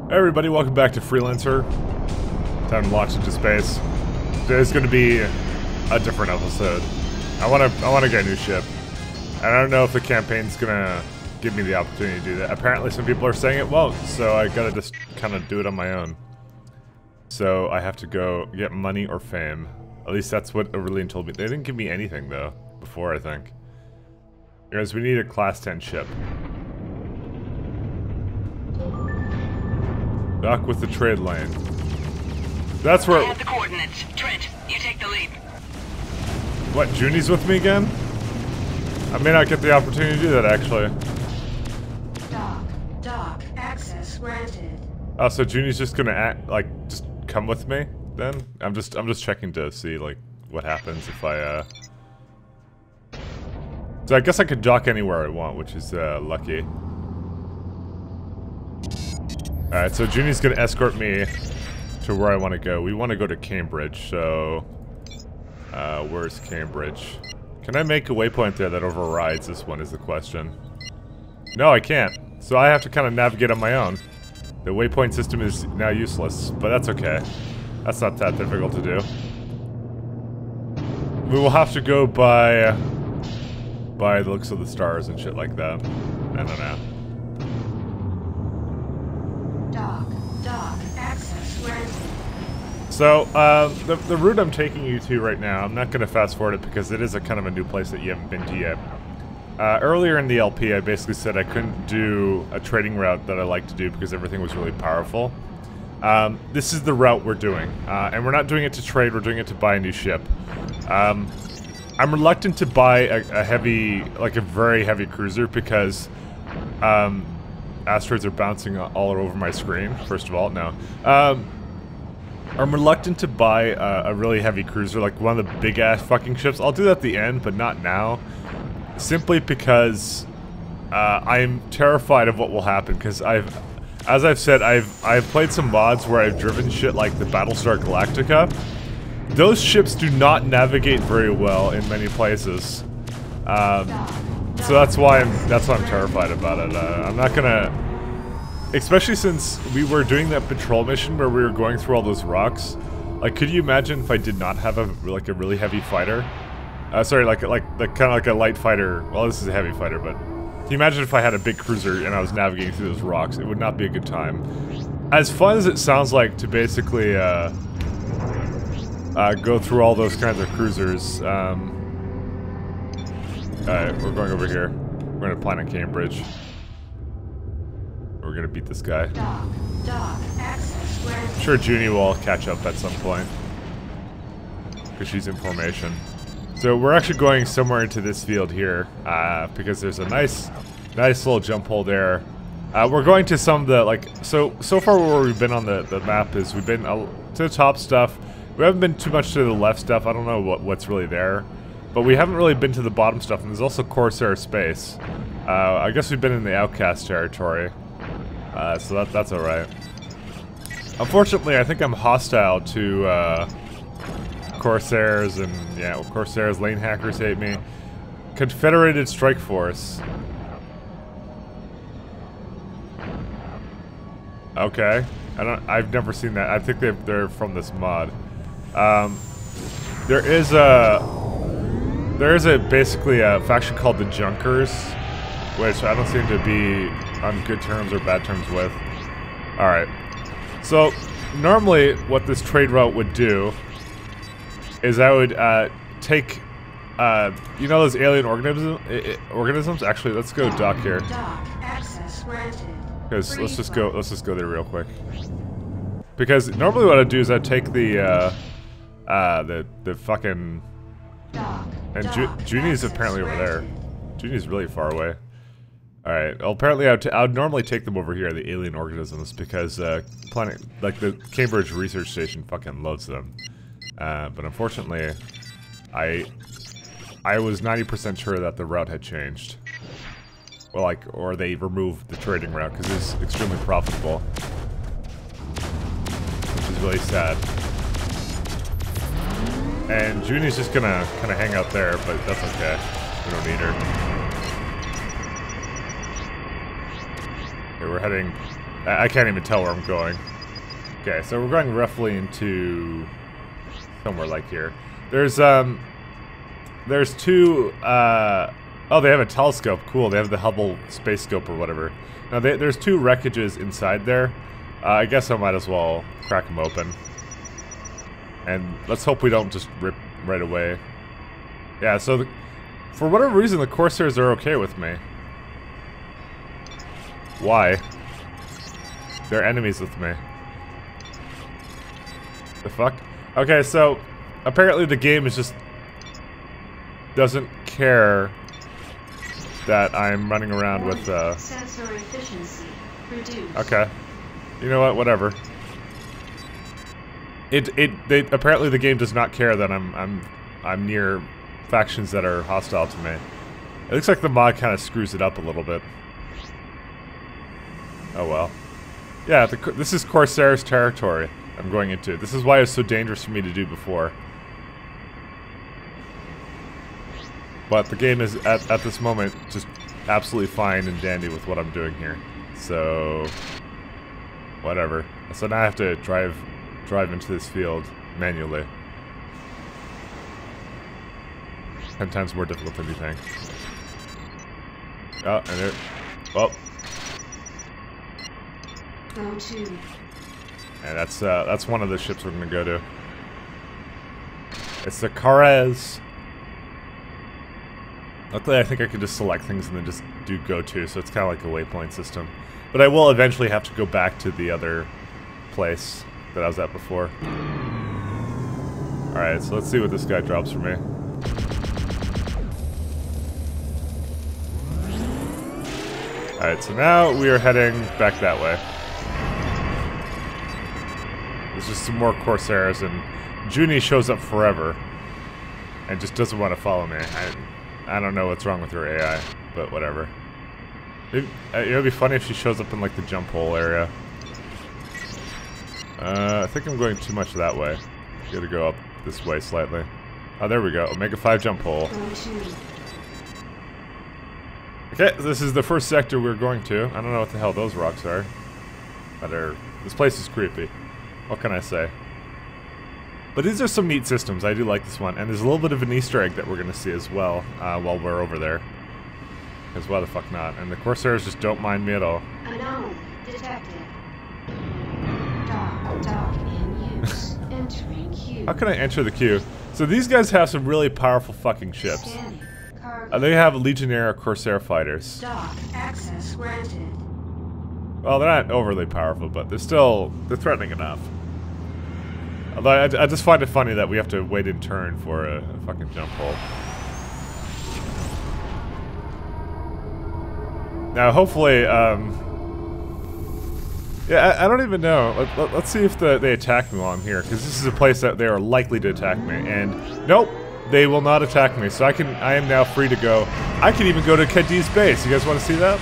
Hey everybody, welcome back to Freelancer. Time to launch into space. Today's gonna be a different episode. I wanna get a new ship. And I don't know if the campaign's gonna give me the opportunity to do that. Apparently some people are saying it won't, so I gotta just kinda do it on my own. So I have to go get money or fame. At least that's what Aurelian told me. They didn't give me anything though, before I think. Guys, we need a class 10 ship. Dock with the trade lane. That's where. I have the coordinates. Trent, you take the lead. What? Junie's with me again? I may not get the opportunity to do that actually. Dock. Access granted. Oh, so Junie's just gonna just come with me then? I'm just checking to see like what happens if I So I guess I could dock anywhere I want, which is lucky. Alright, so Junie's gonna escort me to where I want to go. We want to go to Cambridge, so... where's Cambridge? Can I make a waypoint there that overrides this one is the question. No, I can't. So I have to kind of navigate on my own. The waypoint system is now useless, but that's okay. That's not that difficult to do. We will have to go by the looks of the stars and shit like that. I don't know. Dock. Access granted. So, the route I'm taking you to right now, I'm not going to fast forward it because it is a kind of a new place that you haven't been to yet. Earlier in the LP, I basically said I couldn't do a trading route that I like to do because everything was really powerful. This is the route we're doing, and we're not doing it to trade, we're doing it to buy a new ship. I'm reluctant to buy a heavy, like a very heavy cruiser because, asteroids are bouncing all over my screen, first of all, no. I'm reluctant to buy a really heavy cruiser, like one of the big-ass fucking ships. I'll do that at the end, but not now. Simply because I'm terrified of what will happen, because as I've said, I've played some mods where I've driven shit like the Battlestar Galactica. Those ships do not navigate very well in many places. So that's why I'm terrified about it. I'm not gonna, especially since we were doing that patrol mission where we were going through all those rocks. Like, could you imagine if I did not have a really heavy fighter? Sorry, like kind of like a light fighter. Well, this is a heavy fighter, but can you imagine if I had a big cruiser and I was navigating through those rocks? It would not be a good time. As fun as it sounds like to basically go through all those kinds of cruisers. Alright, we're going over here. We're gonna planet Cambridge. We're gonna beat this guy. Dock. Access granted. I'm sure Junie will catch up at some point. Because she's in formation. So we're actually going somewhere into this field here. Because there's a nice little jump hole there. We're going to some of the, like, so far where we've been on the map is we've been to the top stuff. We haven't been too much to the left stuff. I don't know what's really there. But we haven't really been to the bottom stuff, and there's also Corsair space. I guess we've been in the Outcast territory. So that's alright. Unfortunately, I think I'm hostile to Corsairs, and yeah, Corsairs, lane hackers hate me. Confederated Strike Force. Okay. I've never seen that. I think they're from this mod. There is basically a faction called the Junkers, which I don't seem to be on good terms or bad terms with. Alright. So, normally what this trade route would do is I would take, you know those alien organisms? Actually, let's go dock here. Dock. Access granted. Because let's just go there real quick. Because normally what I'd do is I'd take the fucking... And Junie's apparently over there. Junie's really far away. Alright, well, apparently I would normally take them over here, the alien organisms, because planet, like the Cambridge Research Station fucking loves them. But unfortunately, I was 90% sure that the route had changed. Well, or they removed the trading route, because it's extremely profitable. Which is really sad. And Junie's just gonna kind of hang out there, but that's okay. We don't need her. Okay, we're heading I can't even tell where I'm going. Okay, so we're going roughly into somewhere like here. There's two, oh, they have a telescope. Cool, they have the Hubble space scope or whatever. Now, there's two wreckages inside there. I guess I might as well crack them open. And let's hope we don't just rip right away. Yeah, so for whatever reason, the Corsairs are okay with me. Why? They're enemies with me. The fuck? Okay, so apparently the game is just doesn't care that I'm running around with sensor efficiency reduced. Okay. You know what? Whatever. Apparently the game does not care that I'm near factions that are hostile to me. It looks like the mod kind of screws it up a little bit. Oh well. Yeah, this is Corsair's territory I'm going into. This is why it was so dangerous for me to do before. But the game is, at this moment, just absolutely fine and dandy with what I'm doing here. So, whatever. So now I have to drive into this field manually. 10 times more difficult than you think. Oh, and there. Well. Go to. And that's one of the ships we're gonna go to. It's the Karez. Luckily, I think I could just select things and then just do go to, so it's kind of like a waypoint system. But I will eventually have to go back to the other place that I was at before. Alright, so let's see what this guy drops for me. Alright, so now we are heading back that way. There's just some more Corsairs, and Junie shows up forever and just doesn't want to follow me. I don't know what's wrong with her AI, but whatever. It would be funny if she shows up in like the jump hole area. I think I'm going too much that way. Gotta go up this way slightly. Oh, there we go. Omega 5 jump hole. Okay, this is the first sector we're going to. I don't know what the hell those rocks are. But this place is creepy. What can I say? But these are some neat systems. I do like this one. And there's a little bit of an Easter egg that we're going to see as well while we're over there. Because why the fuck not? And the Corsairs just don't mind me at all. Unknown detected. Dock in use. Entering queue. How can I enter the queue? So these guys have some really powerful fucking ships. Scanning. Cargo. They have Legionnaire Corsair fighters. Dock access granted. Well, they're not overly powerful, but they're threatening enough. Although I just find it funny that we have to wait in turn for a fucking jump hole. Now, hopefully, yeah, I don't even know. Let's see if they attack me while I'm here, because this is a place that they are likely to attack me. And nope, they will not attack me. So I am now free to go. I can even go to Cadiz base. You guys want to see that?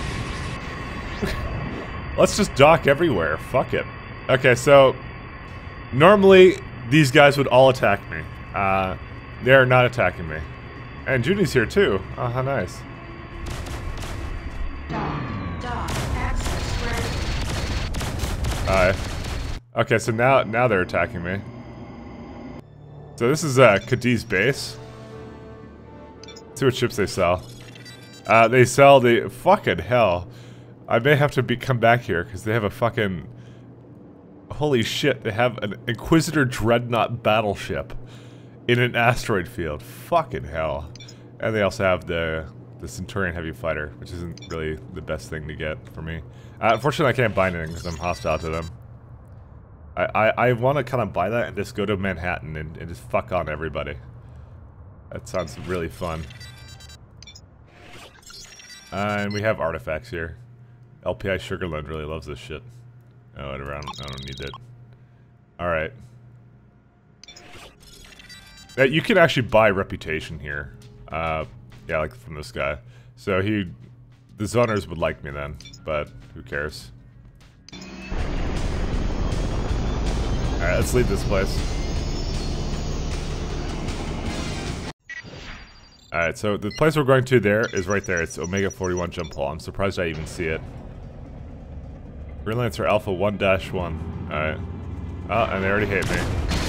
Let's just dock everywhere. Fuck it. Okay, so normally these guys would all attack me. They are not attacking me. And Junie's here too. Oh, how nice. Dock access granted. Okay, so now they're attacking me. So this is Cadiz base. Let's see what ships they sell. They sell the fucking hell. I may have to come back here because they have a fucking holy shit. They have an Inquisitor Dreadnought battleship in an asteroid field. Fucking hell. And they also have the Centurion Heavy Fighter, which isn't really the best thing to get for me. Unfortunately, I can't buy anything because I'm hostile to them. I want to kind of buy that and just go to Manhattan and just fuck on everybody. That sounds really fun. And we have artifacts here. LPI Sugarland really loves this shit. Oh, whatever, I don't need it. Alright. You can actually buy reputation here. Yeah, like from this guy. So the zoners would like me then, but who cares? Alright, let's leave this place. Alright, so the place we're going to there is right there. It's Omega 41 jump hole. I'm surprised I even see it. Green Lancer Alpha 1-1. Alright. Oh, and they already hate me.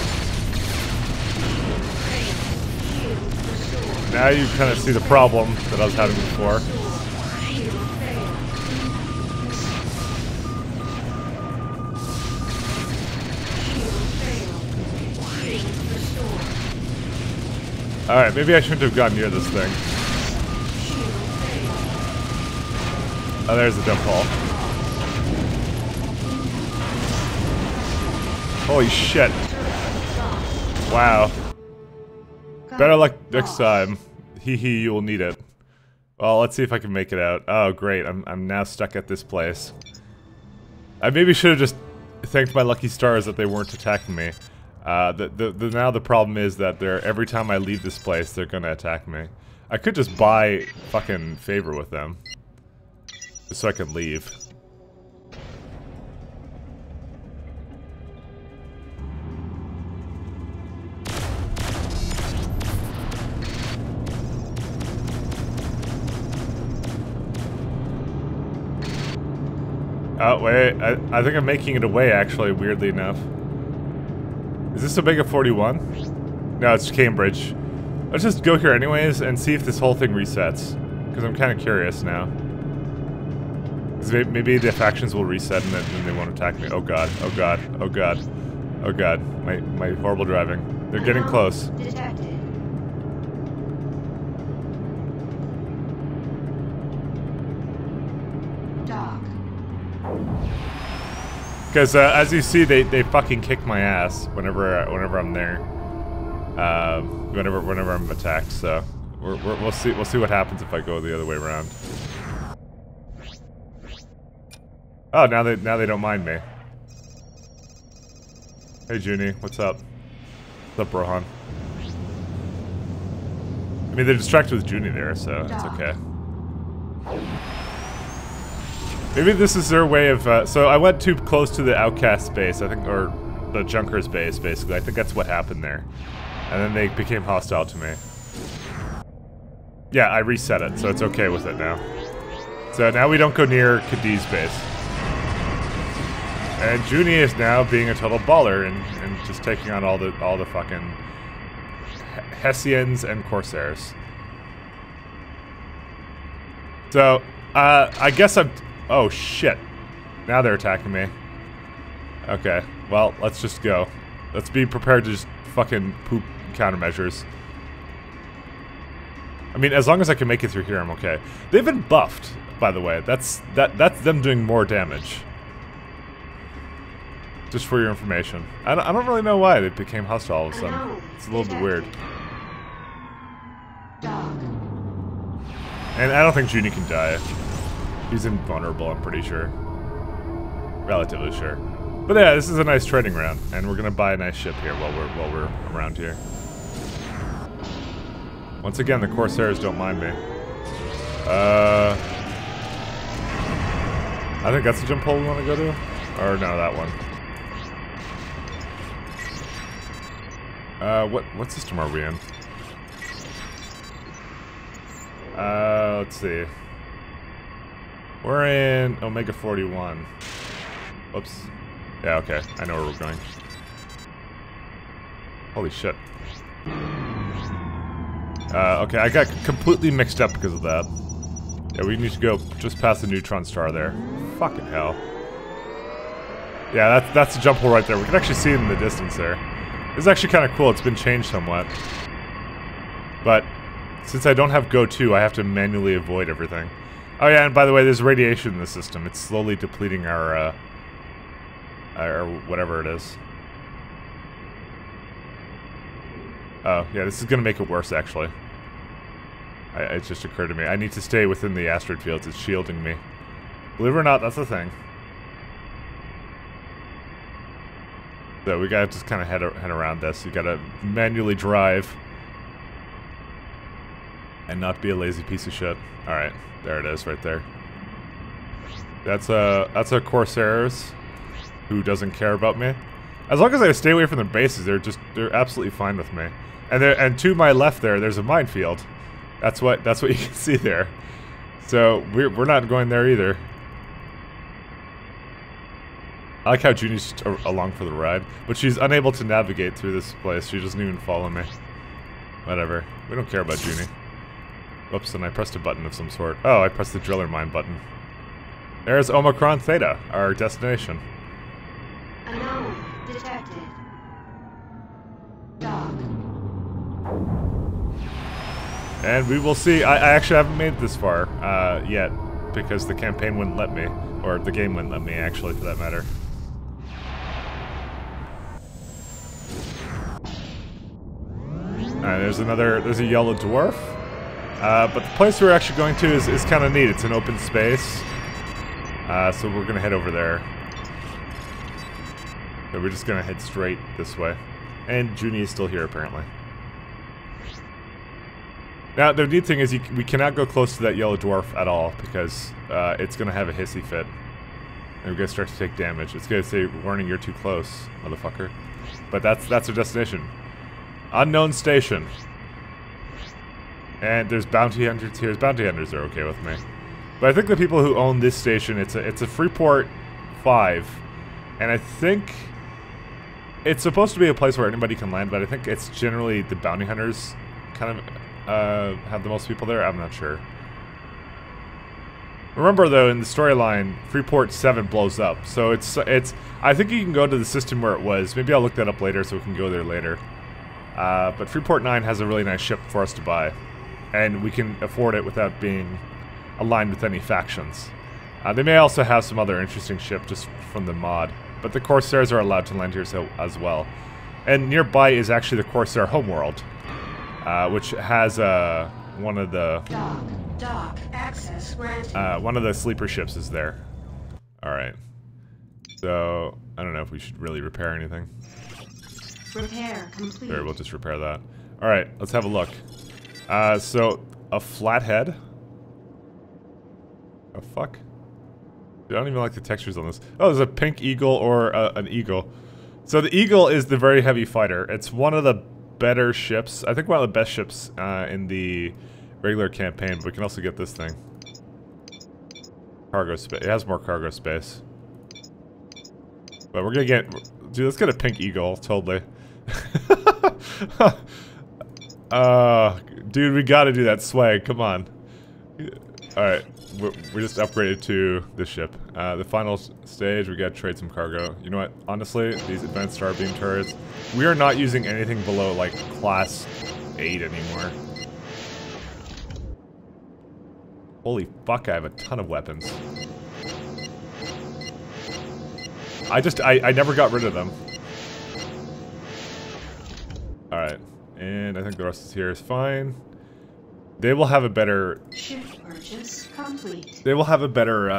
Now you kind of see the problem that I was having before. Alright, maybe I shouldn't have gone near this thing. Oh, there's the dump hole. Holy shit. Wow. Better luck next time. Hee hee, you will need it. Well, let's see if I can make it out. Oh, great. I'm now stuck at this place. I maybe should have just thanked my lucky stars that they weren't attacking me. Now the problem is that every time I leave this place, they're gonna attack me. I could just buy fucking favor with them. Just so I can leave. Oh, wait. I think I'm making it away, actually, weirdly enough. Is this Omega 41? No, it's Cambridge. Let's just go here anyways and see if this whole thing resets. Because I'm kind of curious now. Because maybe the factions will reset and then they won't attack me. Oh god, oh god, oh god. Oh god, my horrible driving. They're getting close. Detected. Dock. Because as you see, they fucking kick my ass whenever I'm there. Whenever I'm attacked. So we'll see what happens if I go the other way around. Oh, now they don't mind me. Hey Junie, what's up? What's up, Rohan? I mean, they're distracted with Junie there, so it's okay. Maybe this is their way of, so I went too close to the Outcast base, I think, or the Junkers base, basically. I think that's what happened there. And then they became hostile to me. Yeah, I reset it, so it's okay with it now. So now we don't go near Cadiz base. And Junie is now being a total baller and just taking on all the fucking Hessians and Corsairs. So, I guess I'm... Oh, shit. Now they're attacking me. Okay, well, let's just go. Let's be prepared to just fucking poop countermeasures. I mean, as long as I can make it through here, I'm okay. They've been buffed, by the way. That's them doing more damage. Just for your information. I don't really know why they became hostile all of a sudden. It's a little bit weird. And I don't think Junie can die. He's invulnerable, I'm pretty sure. Relatively sure. But yeah, this is a nice trading round, and we're gonna buy a nice ship here while we're around here. Once again, the Corsairs don't mind me. I think that's the jump hole we want to go to? Or no, that one. What system are we in? Let's see. We're in Omega 41. Oops. Yeah, okay. I know where we're going. Holy shit. Okay, I got completely mixed up because of that. Yeah, we need to go just past the neutron star there. Fucking hell. Yeah, that's the jump hole right there. We can actually see it in the distance there. This is actually kind of cool. It's been changed somewhat. But since I don't have Go 2, I have to manually avoid everything. Oh yeah, and by the way, there's radiation in the system. It's slowly depleting our whatever it is. Oh, yeah, this is gonna make it worse, actually. It just occurred to me. I need to stay within the asteroid fields. It's shielding me. Believe it or not, that's the thing. So we gotta just kind of head around this. You gotta manually drive. And not be a lazy piece of shit. Alright, there it is, right there. That's a Corsairs who doesn't care about me. As long as I stay away from their bases, they're absolutely fine with me. And to my left there's a minefield. That's what you can see there. So we're not going there either. I like how Junie's just along for the ride, but she's unable to navigate through this place. She doesn't even follow me. Whatever. We don't care about Junie. Whoops, and I pressed a button of some sort. Oh, I pressed the driller mine button. There's Omicron Theta, our destination. Anomaly detected. Dock. And we will see. I actually haven't made it this far yet, because the campaign wouldn't let me. Or the game wouldn't let me, actually, for that matter. Alright, there's a yellow dwarf. But the place we're actually going to is kind of neat. It's an open space. So we're gonna head over there. So we're just gonna head straight this way. And Junie is still here, apparently. Now, the neat thing is we cannot go close to that yellow dwarf at all, because it's gonna have a hissy fit. And we're gonna start to take damage. It's gonna say, warning, you're too close, motherfucker. But that's our destination. Unknown station. And there's bounty hunters here. Bounty hunters are okay with me. But I think the people who own this station, it's a Freeport 5. And I think it's supposed to be a place where anybody can land, but I think it's generally the bounty hunters kind of have the most people there. I'm not sure. Remember though, in the storyline, Freeport 7 blows up. So it's I think you can go to the system where it was. Maybe I'll look that up later so we can go there later. But Freeport 9 has a really nice ship for us to buy. And we can afford it without being aligned with any factions. They may also have some other interesting ship just from the mod. But the Corsairs are allowed to land here as well. And nearby is actually the Corsair homeworld. Which has one of the... Dock. Access granted. One of the sleeper ships is there. Alright. So, I don't know if we should really repair anything. Repair complete. There, we'll just repair that. Alright, let's have a look. So, a flathead. Oh, fuck. I don't even like the textures on this. Oh, there's a pink eagle or an eagle. So the eagle is the very heavy fighter. It's one of the better ships. I think one of the best ships in the regular campaign, but we can also get this thing. Cargo space. It has more cargo space. But we're gonna get... Dude, let's get a pink eagle, totally. Dude, we gotta do that swag, come on. Alright, we just upgraded to this ship. The final stage, we gotta trade some cargo. You know what, honestly, these advanced starbeam turrets, we are not using anything below, like, class 8 anymore. Holy fuck, I have a ton of weapons. I never got rid of them. Alright, and I think the rest is here is fine. They will have a better... Ship purchase complete. They will have a better,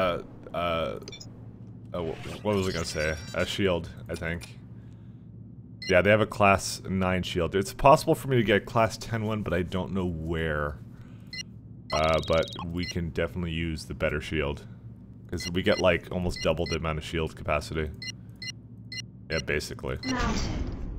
what was I gonna say? A shield, I think. Yeah, they have a class 9 shield. It's possible for me to get a class 10 one, but I don't know where. But we can definitely use the better shield. Because we get, like, almost double the amount of shield capacity. Yeah, basically. Mounted.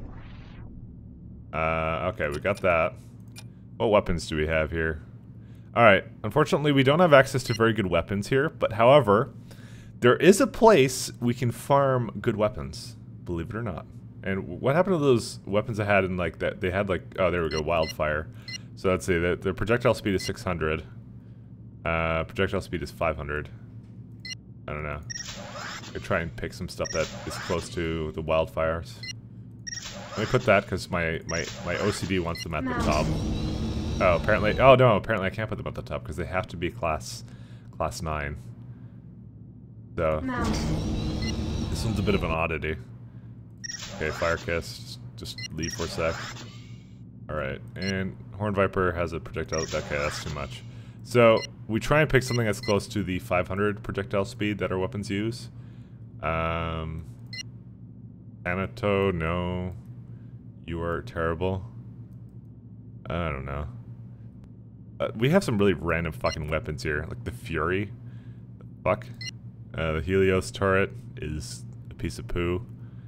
Okay, we got that. What weapons do we have here? Alright, unfortunately we don't have access to very good weapons here, but however, there is a place we can farm good weapons, believe it or not. And what happened to those weapons I had in, like, that? They had, like, oh, there we go, wildfire. So let's see, the projectile speed is 600. Projectile speed is 500. I don't know. I could try and pick some stuff that is close to the wildfires. Let me put that because my OCD wants them at the top. Oh, apparently. Oh no, apparently I can't put them at the top because they have to be class 9. So this one's a bit of an oddity. Okay, Fire Kiss. Just leave for a sec. All right, and Horn Viper has a projectile. Okay, that's too much. So we try and pick something that's close to the 500 projectile speed that our weapons use. Anato, no. You are terrible. I don't know. We have some really random fucking weapons here, like the Fury. Fuck. The Helios turret is a piece of poo.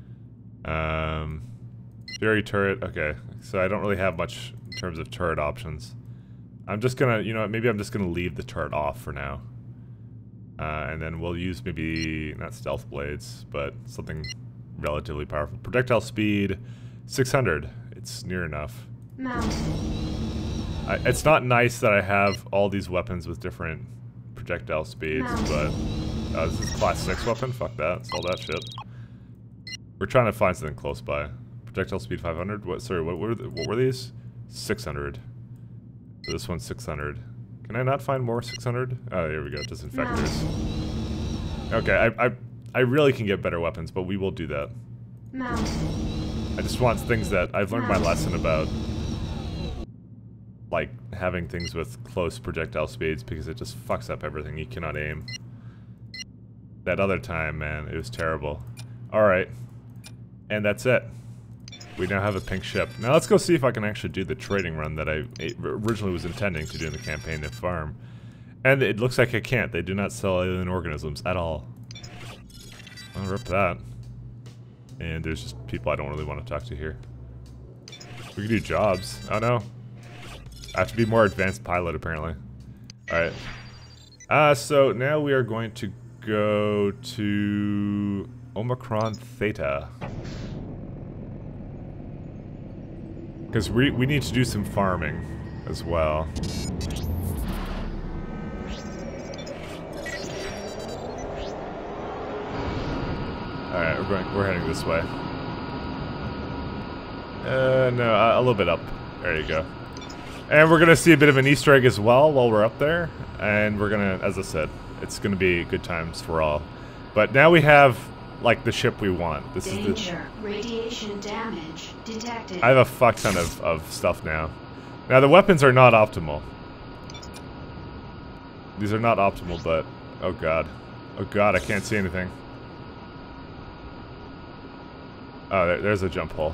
Fury turret, okay. So I don't really have much in terms of turret options. I'm just gonna, you know what, maybe I'm just gonna leave the turret off for now. And then we'll use maybe, not stealth blades, but something relatively powerful. Projectile speed, 600. It's near enough. Mounted. It's not nice that I have all these weapons with different projectile speeds, but... this is class 6 weapon? Fuck that. Sell that shit. We're trying to find something close by. Projectile speed 500? What? Sorry, what were these? 600. This one's 600. Can I not find more 600? Oh, there we go. Disinfectors. Okay, I really can get better weapons, but we will do that. I just want things that I've learned my lesson about, like having things with close projectile speeds, because it just fucks up everything. You cannot aim. That other time, man, it was terrible. Alright. And that's it. We now have a pink ship. Now let's go see if I can actually do the trading run that I originally was intending to do in the campaign to farm. And it looks like I can't. They do not sell alien organisms at all. I'll rip that. And there's just people I don't really want to talk to here. We can do jobs. Oh no. I have to be more advanced pilot apparently. Alright. So now we are going to go to Omicron Theta. Because we need to do some farming as well. Alright, we're heading this way. No, a little bit up. There you go. And we're gonna see a bit of an Easter egg as well while we're up there. And we're gonna, as I said, it's gonna be good times for all. But now we have like the ship we want. This Danger. is the Radiation damage detected. I have a fuck ton of stuff now. Now the weapons are not optimal. These are not optimal, but oh god. Oh god, I can't see anything. Oh, there's a jump hole.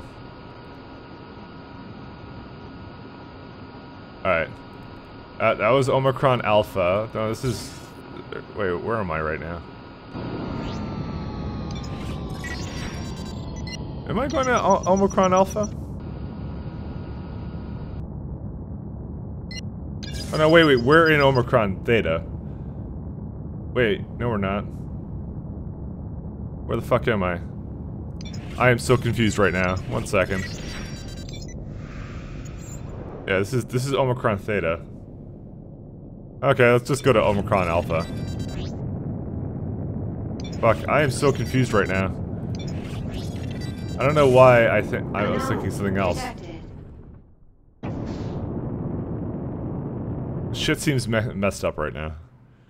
Alright. That was Omicron Alpha. No, this is... Wait, where am I right now? Am I going to Omicron Alpha? Oh no, wait, we're in Omicron Theta. Wait, no we're not. Where the fuck am I? I am so confused right now. 1 second. Yeah, this is Omicron Theta. Okay, let's just go to Omicron Alpha. Fuck, I am so confused right now. I don't know why I was thinking something else. Shit seems messed up right now.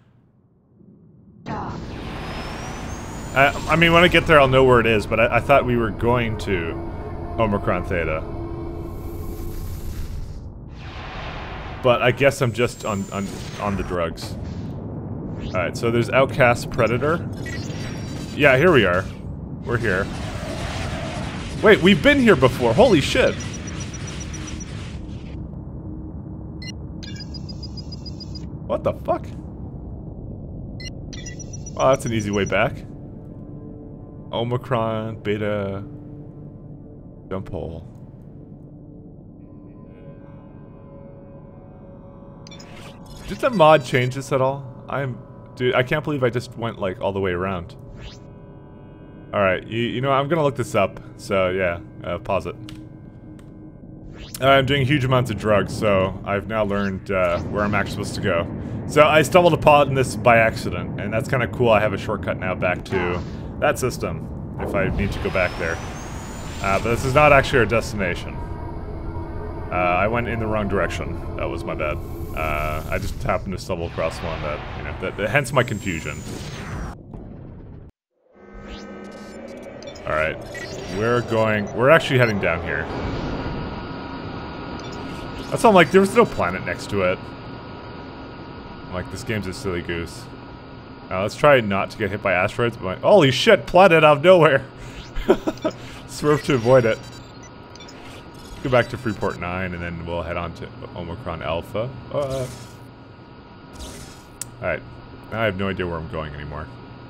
I mean, when I get there, I'll know where it is, but I thought we were going to Omicron Theta. But I guess I'm just on the drugs. Alright, so there's Outcast Predator. Yeah, here we are. We're here. Wait, we've been here before. Holy shit. What the fuck? Oh, that's an easy way back. Omicron, Beta, jump hole. Did the mod change this at all? Dude, I can't believe I just went like all the way around. Alright, you know what, I'm gonna look this up, so yeah, pause it. I'm doing huge amounts of drugs, so I've now learned where I'm actually supposed to go. So I stumbled upon this by accident, and that's kind of cool. I have a shortcut now back to that system, if I need to go back there. But this is not actually our destination. I went in the wrong direction. That was my bad. I just happened to stumble across one that, you know, hence my confusion. Alright, we're actually heading down here. That's all I'm like, there was no planet next to it. I'm like, this game's a silly goose. Now let's try not to get hit by asteroids, but like, holy shit, planet out of nowhere! Swerve to avoid it. Go back to Freeport 9 and then we'll head on to Omicron Alpha. Alright, now I have no idea where I'm going anymore.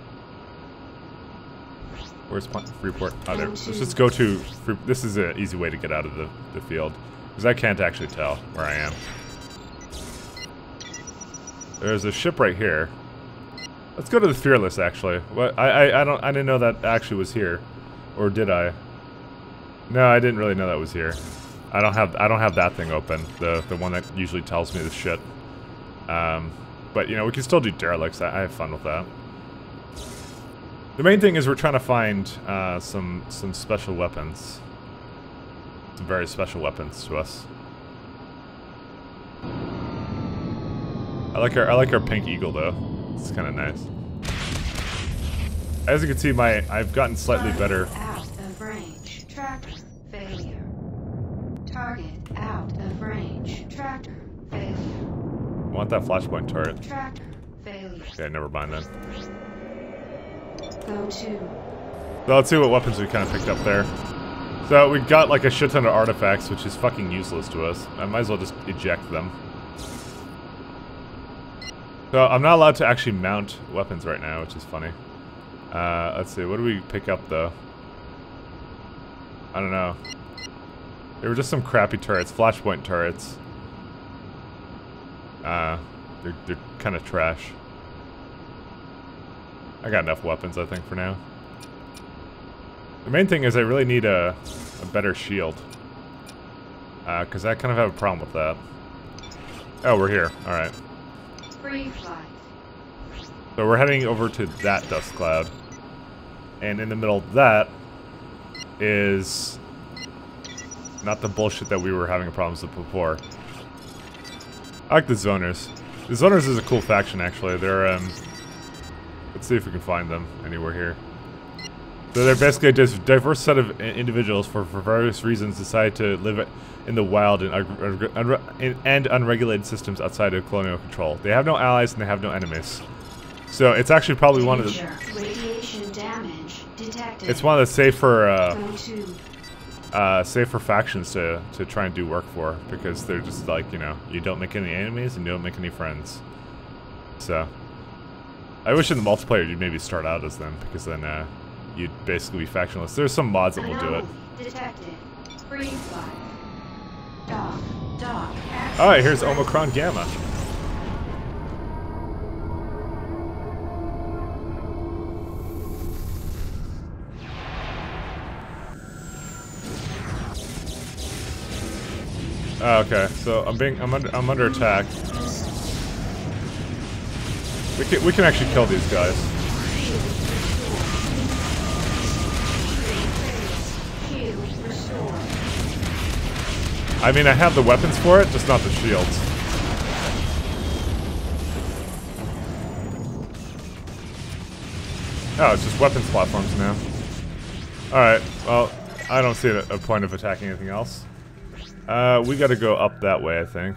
Where's Freeport? Oh, there. Let's just go to this is an easy way to get out of the field. Because I can't actually tell where I am. There's a ship right here. Let's go to the Fearless, actually. What? I didn't know that actually was here. Or did I? No, I didn't really know that was here. I don't have that thing open. The one that usually tells me this shit. But, you know, we can still do derelicts. I have fun with that. The main thing is we're trying to find some special weapons. Some very special weapons to us. I like our pink eagle though. It's kind of nice. As you can see, I've gotten slightly better. Out of range. Tractor failure. Target out of range. Tractor failure. I want that flashpoint turret. Tractor failure. Okay, never mind then. Go to. So let's see what weapons we kind of picked up there. So we got like a shit ton of artifacts, which is fucking useless to us. I might as well just eject them. So I'm not allowed to actually mount weapons right now, which is funny. Let's see, what do we pick up though? I don't know. They were just some crappy turrets, flashpoint turrets. They're kind of trash. I got enough weapons, I think, for now. The main thing is I really need a better shield. Because I kind of have a problem with that. Oh, we're here. Alright. Free flight. So we're heading over to that dust cloud. And in the middle of that is not the bullshit that we were having problems with before. I like the Zoners. The Zoners is a cool faction, actually. They're, let's see if we can find them anywhere here. So they're basically a diverse set of individuals for various reasons decide to live in the wild and unregulated systems outside of colonial control. They have no allies and they have no enemies. So it's actually probably one of the... Radiation damage detected. It's one of the safer factions to try and do work for, because they're just like, you know, you don't make any enemies and you don't make any friends. So I wish in the multiplayer you'd maybe start out as them, because then you'd basically be factionless. There's some mods that will do it. Detected. Free flight. Dock. Alright, here's Omicron Gamma. Oh, okay, so I'm under attack. We can actually kill these guys. I mean, I have the weapons for it, just not the shields. Oh, it's just weapons platforms now. Alright, well, I don't see a point of attacking anything else. We gotta go up that way, I think.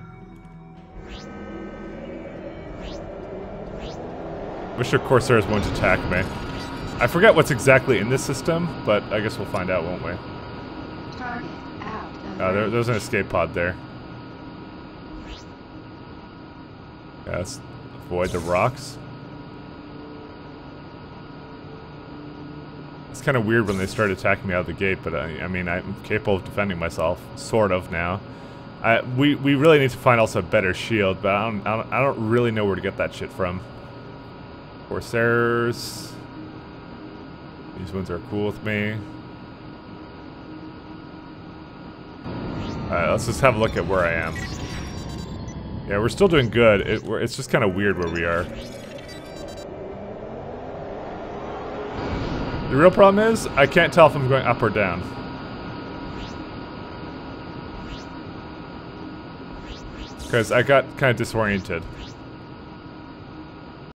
Wish the Corsairs won't attack me. I forget what's exactly in this system, but I guess we'll find out, won't we? Oh, there's an escape pod there. Yeah, let's avoid the rocks. It's kind of weird when they start attacking me out of the gate, but I mean, I'm capable of defending myself, sort of, now. We really need to find also a better shield, but I don't really know where to get that shit from. Corsairs. These ones are cool with me. Alright, let's just have a look at where I am. Yeah, we're still doing good. It's just kind of weird where we are. The real problem is, I can't tell if I'm going up or down. Because I got kind of disoriented.